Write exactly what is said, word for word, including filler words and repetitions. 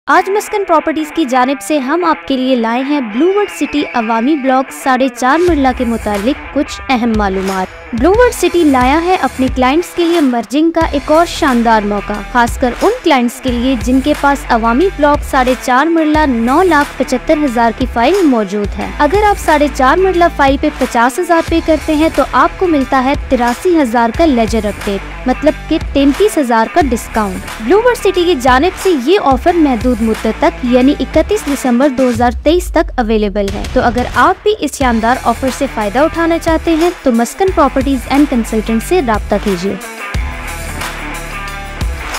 आज मस्कन प्रॉपर्टीज की जानिब से हम आपके लिए लाए हैं ब्लूवर्ड सिटी अवामी ब्लॉक साढ़े चार मरला के मुतालिक कुछ अहम मालूमात। ब्लूवर्ड सिटी लाया है अपने क्लाइंट्स के लिए मर्जिंग का एक और शानदार मौका, खासकर उन क्लाइंट्स के लिए जिनके पास अवामी ब्लॉक साढ़े चार मरला नौ लाख पचहत्तर हजार की फाइल मौजूद है। अगर आप साढ़े चार मरला फाइल पे पचास हजार पे करते हैं तो आपको मिलता है तिरासी हजार का लेजर अपडेट, मतलब कि तैंतीस हजार का डिस्काउंट। ब्लूवर्ड सिटी की जानिब से ये ऑफर महदूद मुद्दत तक यानी इकतीस दिसंबर दो हजार तेईस तक अवेलेबल है। तो अगर आप भी इस शानदार ऑफर से फायदा उठाना चाहते हैं तो मस्कन प्रॉपर्टीज एंड कंसल्टेंट से राब्ता कीजिए।